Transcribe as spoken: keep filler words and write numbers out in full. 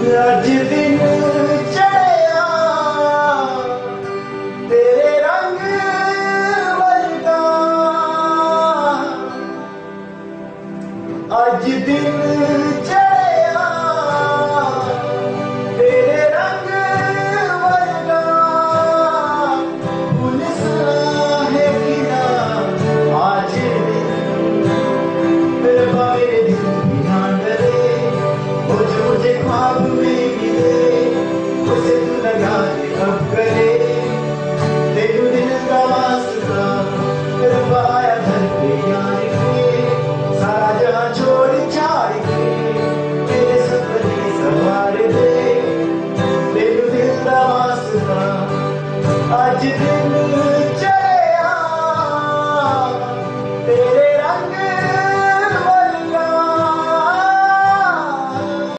आज दिन चढ़िया तेरे रंग वर्गा, आज दिन चढ़िया तेरे रंग वर्गा, पुलिस है किना आज दिन, फिर मेरे दिल भी ना डरे, मुझे मुझे ख्वाब में भी